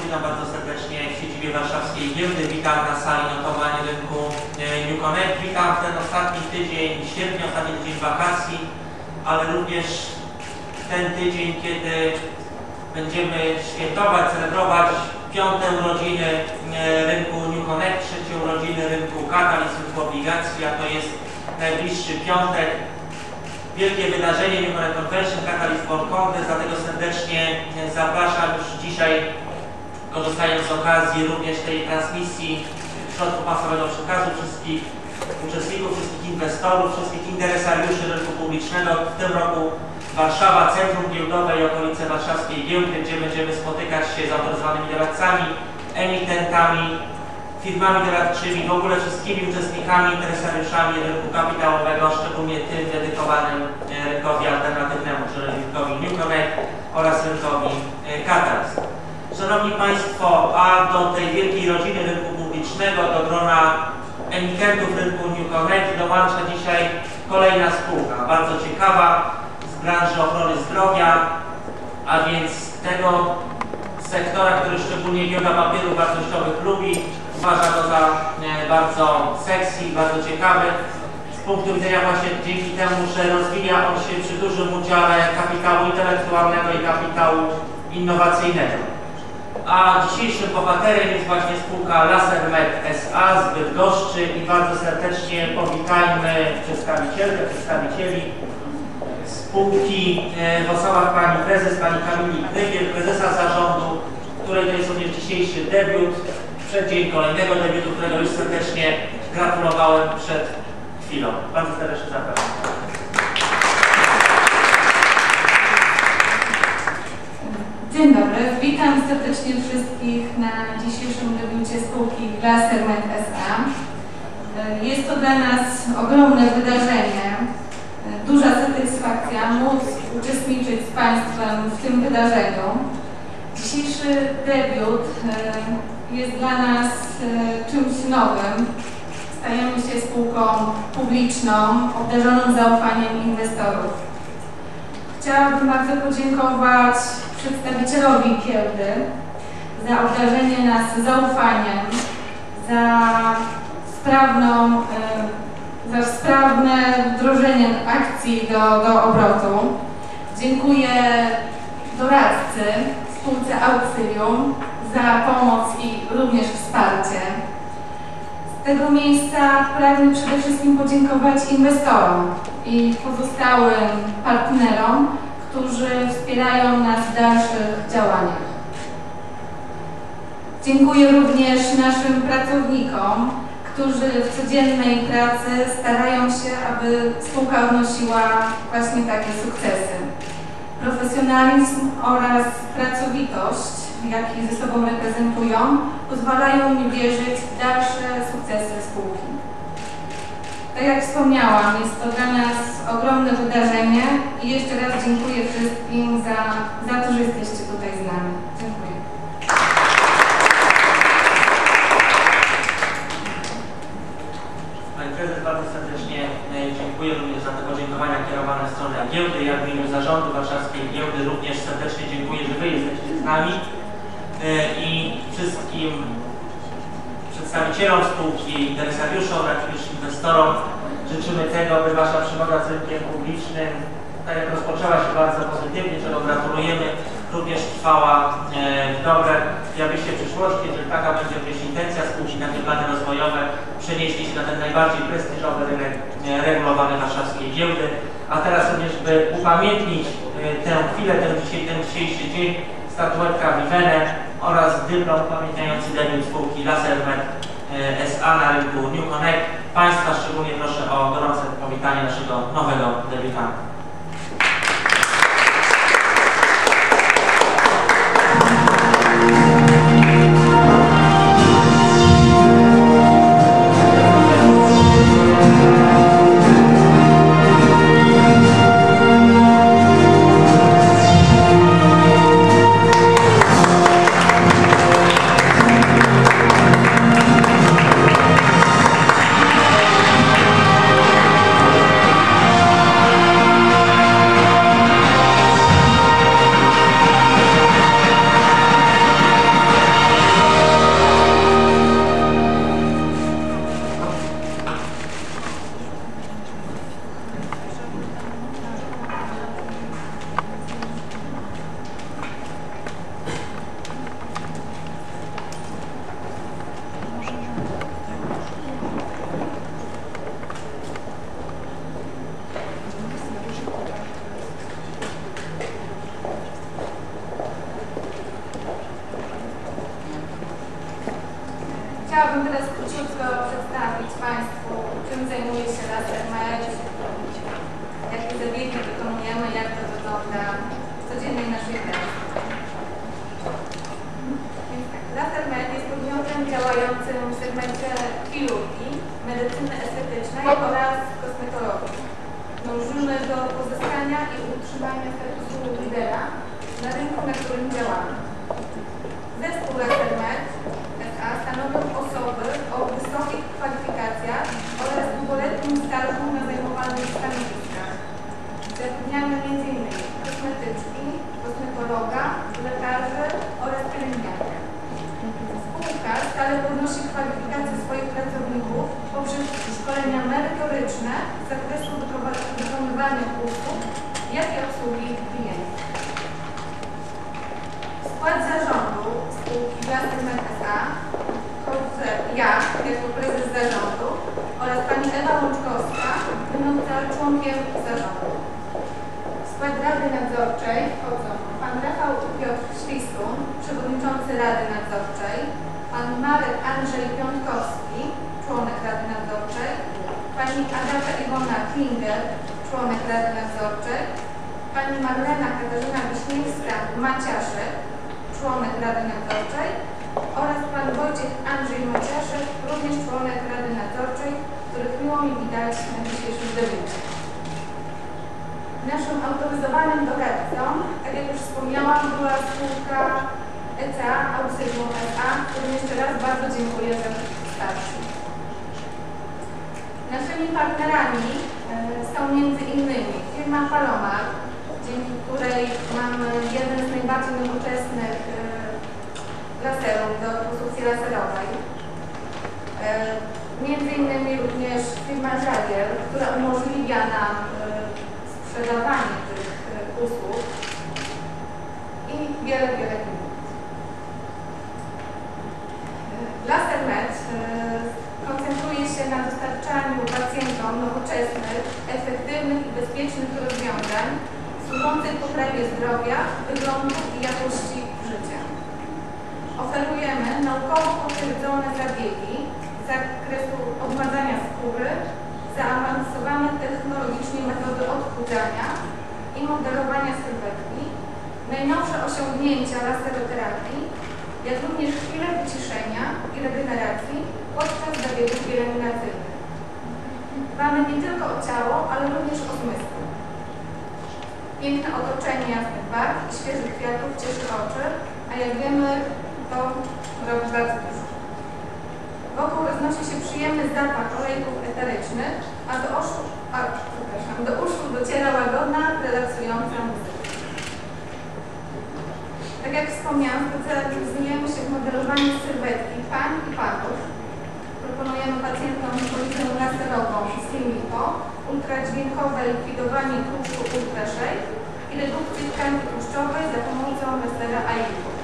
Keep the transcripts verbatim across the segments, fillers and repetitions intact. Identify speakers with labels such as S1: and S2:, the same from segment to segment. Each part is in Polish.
S1: witam bardzo serdecznie w siedzibie warszawskiej giełdy. Witam na sali notowań rynku New Connect. Witam w ten ostatni tydzień sierpnia, ostatni tydzień wakacji, ale również ten tydzień, kiedy będziemy świętować, celebrować piąte urodziny rynku New Connect, trzecie urodziny rynku Catalyst, rynku obligacji, a to jest najbliższy piątek. Wielkie wydarzenie New Connect Convention, Catalyst World Congress, dlatego serdecznie zapraszam już dzisiaj, korzystając z okazji również tej transmisji środków masowego przekazu, wszystkich uczestników, wszystkich inwestorów, wszystkich interesariuszy rynku publicznego. W tym roku Warszawa, Centrum Giełdowe i okolice warszawskiej giełdy, gdzie będziemy spotykać się z autoryzowanymi doradcami, emitentami, firmami doradczymi, w ogóle wszystkimi uczestnikami, interesariuszami rynku kapitałowego, szczególnie tym dedykowanym rynkowi alternatywnemu, czyli rynkowi New Connect oraz rynkowi Catalyst. Szanowni Państwo, a do tej wielkiej rodziny rynku publicznego, do grona emitentów rynku New Connect dołącza dzisiaj kolejna spółka, bardzo ciekawa, z branży ochrony zdrowia, a więc tego sektora, który szczególnie giełda papierów wartościowych lubi. Uważa go za e, bardzo sexy, bardzo ciekawy z punktu widzenia właśnie dzięki temu, że rozwija on się przy dużym udziale kapitału intelektualnego i kapitału innowacyjnego. A dzisiejszym bohaterem jest właśnie spółka Lasermed S A z Bydgoszczy i bardzo serdecznie powitajmy przedstawicielkę, przedstawicieli spółki e, w osobach pani prezes, pani Kamili Krygiel, prezesa zarządu, której to jest również dzisiejszy debiut. Przeddzień kolejnego debiutu, którego już serdecznie gratulowałem przed chwilą. Bardzo serdecznie zapraszam.
S2: Dzień dobry, witam serdecznie wszystkich na dzisiejszym debiucie spółki Lasermed S A. Jest to dla nas ogromne wydarzenie, duża satysfakcja móc uczestniczyć z Państwem w tym wydarzeniu. Dzisiejszy debiut jest dla nas czymś nowym. Stajemy się spółką publiczną, obdarzoną zaufaniem inwestorów. Chciałabym bardzo podziękować przedstawicielowi giełdy za obdarzenie nas zaufaniem, za sprawną, za sprawne wdrożenie akcji do, do obrotu. Dziękuję doradcy, spółce Auxilium za pomoc i również wsparcie. Z tego miejsca pragnę przede wszystkim podziękować inwestorom i pozostałym partnerom, którzy wspierają nas w dalszych działaniach. Dziękuję również naszym pracownikom, którzy w codziennej pracy starają się, aby spółka odnosiła właśnie takie sukcesy. Profesjonalizm oraz pracowitość, jaki ze sobą reprezentują, pozwalają mi wierzyć w dalsze sukcesy spółki. Tak jak wspomniałam, jest to dla nas ogromne wydarzenie i jeszcze raz dziękuję wszystkim za, za to, że jesteście tutaj z nami. Dziękuję.
S1: Pani prezes, bardzo serdecznie dziękuję również za te podziękowania kierowane w stronę giełdy. Ja w imieniu zarządu warszawskiej giełdy również serdecznie dziękuję, że Wy jesteście z nami i wszystkim przedstawicielom spółki, interesariuszom, jak również inwestorom życzymy tego, by Wasza przygoda z rynkiem publicznym, tak jak rozpoczęła się bardzo pozytywnie, czego gratulujemy, również trwała w dobre i abyście w przyszłości, jeżeli taka będzie również intencja spółki, takie plany rozwojowe, przenieśli się na ten najbardziej prestiżowy rynek regulowany warszawskiej giełdy. A teraz również, by upamiętnić tę chwilę, ten, dzisiaj, ten dzisiejszy dzień, statuetka Vivene oraz dyplom upamiętniający debiut spółki Lasermed S A na rynku New Connect. Państwa szczególnie proszę o gorące powitanie naszego nowego debiutanta.
S3: Thank
S2: chciałabym teraz króciutko przedstawić Państwu, czym zajmuje się LaserMed, jakie zabiegi wykonujemy, jak to wygląda w codziennej naszej pracy. Więc tak, LaserMed jest podmiotem działającym w segmencie chirurgii, medycyny estetycznej oraz kosmetologii. Dążymy do pozyskania i utrzymania statusu lidera na rynku, na którym działamy. Zespół LaserMed S A stanowią osoby o wysokich kwalifikacjach oraz długoletnim stażu na zajmowanych stanowiskach. Zatrudniamy między innymi kosmetyczki, kosmetologa, lekarzy oraz pielęgniarkę. Spółka stale podnosi kwalifikacje swoich pracowników poprzez szkolenia merytoryczne z zakresu wykonywania usług, jak i obsługi klientów. W skład zarządu spółki LaserMed S A wchodzę ja, jako prezes zarządu, oraz pani Ewa Łączkowska, będąca członkiem zarządu. W skład Rady Nadzorczej wchodzą pan Rafał Piotr Świstun, przewodniczący Rady Nadzorczej, pan Marek Andrzej Piątkowski, członek Rady Nadzorczej, pani Agata Iwona Klinger, członek Rady Nadzorczej, pani Marlena Katarzyna Wiśniewska-Maciaszek, członek Rady Nadzorczej oraz pan Wojciech Andrzej Maciaszek, również członek Rady Nadzorczej, których miło mi widać na dzisiejszym debiucie. Naszym autoryzowanym doradcą, tak jak już wspomniałam, była spółka E C A Auxilium S A, którym jeszcze raz bardzo dziękuję za wsparcie. Naszymi partnerami e, są między innymi firma Palomar, dzięki której mamy jeden z najbardziej nowoczesnych e, laserów do konstrukcji laserowej. E, między innymi również firma Żagiel, która umożliwia nam e, sprzedawanie tych e, usług i wiele, wiele innych. LaserMed e, koncentruje się na dostarczaniu pacjentom nowoczesnych, efektywnych i bezpiecznych rozwiązań służących poprawie zdrowia, wyglądu i jakości życia. Oferujemy naukowo potwierdzone zabiegi z zakresu odmładzania skóry, zaawansowane technologicznie metody odchudzania i modelowania sylwetki, najnowsze osiągnięcia laseroterapii, jak również chwile wyciszenia i regeneracji podczas zabiegów pielęgnacyjnych. Dbamy nie tylko o ciało, ale również o zmysły. Piękne otoczenie jasnych barw i świeżych kwiatów cieszy oczy, a jak wiemy, to robi bardzo dużo. Wokół roznosi się przyjemny zapach olejków eterycznych, a do uszu, a, przepraszam, do uszu dociera łagodna, relaksująca muzyka. Tak jak wspomniałam, specjalizujemy się w modelowaniu sylwetki pań i panów. Proponujemy pacjentom policję laserową z Filmico, ultradźwiękowe likwidowanie tłuszczu Ultrashake i redukcję tkanki tłuszczowej za pomocą lasera I L I P O.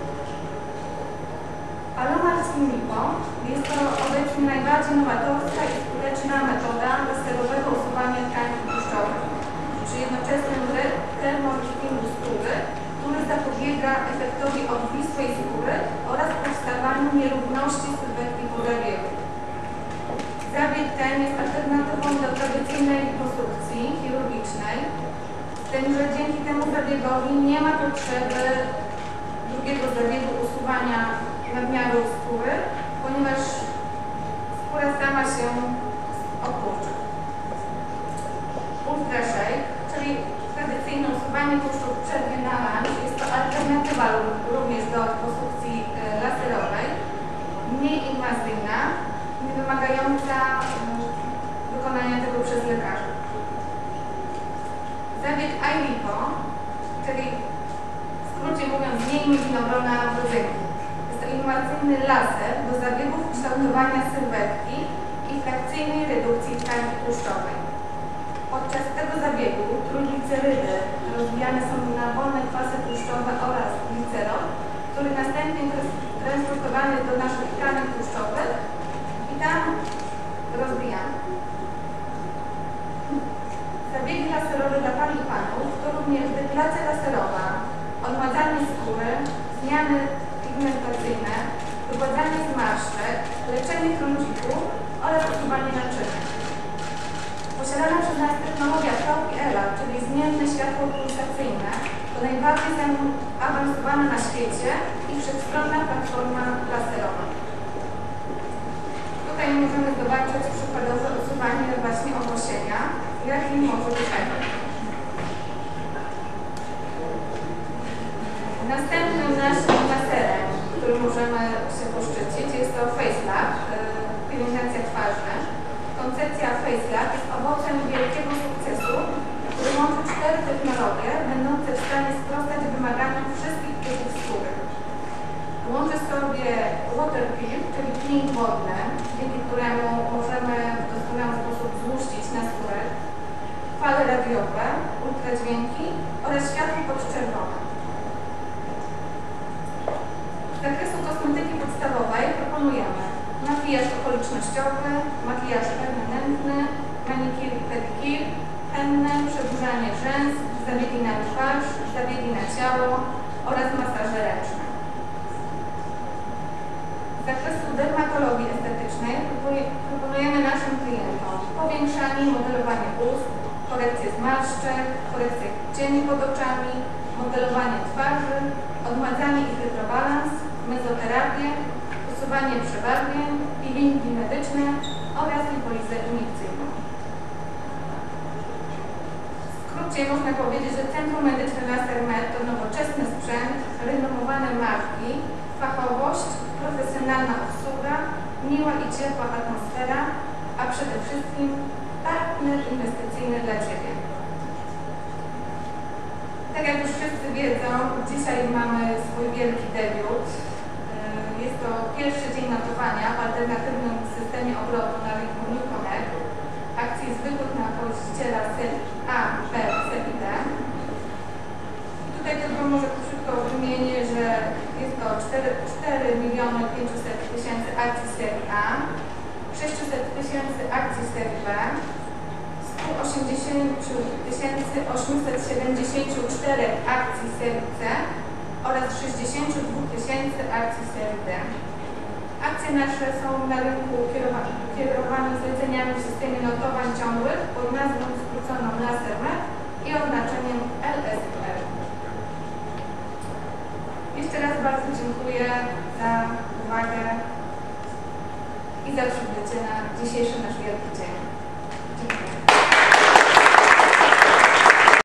S2: Palomar z Filmico jest to obecnie najbardziej nowatorska i skuteczna metoda laserowego usuwania tkanki tłuszczowej przy jednoczesnym termoliftingu skóry, który zapobiega efektowi obwisłej skóry oraz powstawaniu nierówności sylwetki po zabiegu. Zabieg ten jest alternatywą do tradycyjnej liposukcji chirurgicznej, z tym, że dzięki temu zabiegowi nie ma potrzeby drugiego zabiegu usuwania nadmiaru skóry, ponieważ skóra sama się odkurczy. Ultrashake, czyli tradycyjne usuwanie tłuszczu w przerwie na lunch, jest to alternatywa również do liposukcji laserowej, mniej inwazyjna, nie wymagająca wykonania tego przez lekarzy. Zabieg I L I P O, czyli w skrócie mówiąc zdjęcie winogrona w rodzynku. Jest to inwazyjny laser do zabiegów kształtowania sylwetki i frakcyjnej redukcji tkanki tłuszczowej. Podczas tego zabiegu trójglicerydy rozwijane są na wolne kwasy tłuszczowe oraz glicerol, który następnie transportowany do naszych tkanek tłuszczowych i tam rozbijamy. Zabiegi laserowe dla pań i panów to również depilacja laserowa, odmładzanie skóry, zmiany pigmentacyjne lub ugładzanie zmarszczek, leczenie trądziku oraz usuwanie naczynek. Posiadana przez nas technologia V P L-a, czyli zmienne światło pulsacyjne, to najbardziej zaawansowana na świecie i wszechstronna platforma laserowa. Tutaj możemy zobaczyć przykładowe usuwanie właśnie owłosienia, jaki może być efekt. Następnym naszym laserem, którym możemy się poszczycić, jest to FaceLab, pielęgnacja twarzy. Koncepcja FaceLab jest owocem wielkiego sukcesu, który łączy cztery technologie, będące w stanie sprostać wymaganiom wszystkich typów skóry. Łączy sobie water peel, czyli peeling wodny, dzięki któremu możemy w doskonały sposób złuścić na skórę, fale radiowe, ultradźwięki oraz światło podczerwone. Z zakresu kosmetyki podstawowej proponujemy makijaż okolicznościowy, makijaż permanentny, manikir i pedikir, henne, przedłużanie rzęs, zabiegi na twarz, zabiegi na ciało oraz masaże ręczne. Z zakresu dermatologii estetycznej proponujemy naszym klientom powiększanie i modelowanie ust, korekcję zmarszczek, korekcję cieni pod oczami, modelowanie twarzy, odmładzanie i hydrobalans, mezoterapię, usuwanie przebarwień, peelingi medyczne oraz lipolizę iniekcyjną. W skrócie można powiedzieć, że Centrum Medyczne LaserMed to nowoczesny sprzęt, renomowane marki, fachowość, profesjonalna obsługa, miła i ciepła atmosfera, a przede wszystkim partner inwestycyjny dla Ciebie. Tak jak już wszyscy wiedzą, dzisiaj mamy swój wielki debiut. Jest to pierwszy dzień notowania w alternatywnym systemie obrotu na rynku New Connect, akcji zwykłych na pościela serii A, B, C i D. Tutaj tylko może krótko wymienię, że jest to cztery miliony pięćset tysięcy akcji serii A, sześćset tysięcy akcji serii B, sto osiemdziesiąt tysięcy osiemset siedemdziesiąt cztery akcji serii C oraz sześćdziesiąt dwa tysięcy akcji serii D. Akcje nasze są na rynku kierowane zleceniami w systemie notowań ciągłych pod nazwą skróconą LaserMed i oznaczeniem L S R. Jeszcze raz bardzo dziękuję za uwagę i za przybycie na dzisiejszy nasz wielki dzień.